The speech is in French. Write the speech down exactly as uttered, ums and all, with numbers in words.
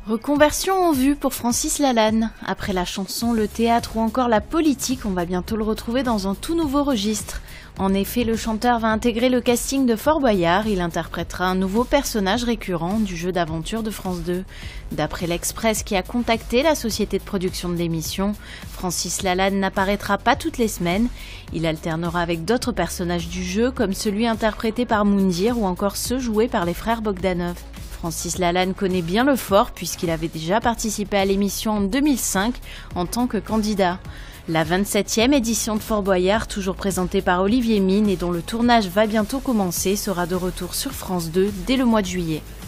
Reconversion en vue pour Francis Lalanne. Après la chanson, le théâtre ou encore la politique, on va bientôt le retrouver dans un tout nouveau registre. En effet, le chanteur va intégrer le casting de Fort Boyard. Il interprétera un nouveau personnage récurrent du jeu d'aventure de France deux. D'après l'Express qui a contacté la société de production de l'émission, Francis Lalanne n'apparaîtra pas toutes les semaines. Il alternera avec d'autres personnages du jeu, comme celui interprété par Moundir ou encore ceux joués par les frères Bogdanov. Francis Lalanne connaît bien le fort puisqu'il avait déjà participé à l'émission en deux mille cinq en tant que candidat. La vingt-septième édition de Fort Boyard, toujours présentée par Olivier Mine et dont le tournage va bientôt commencer, sera de retour sur France deux dès le mois de juillet.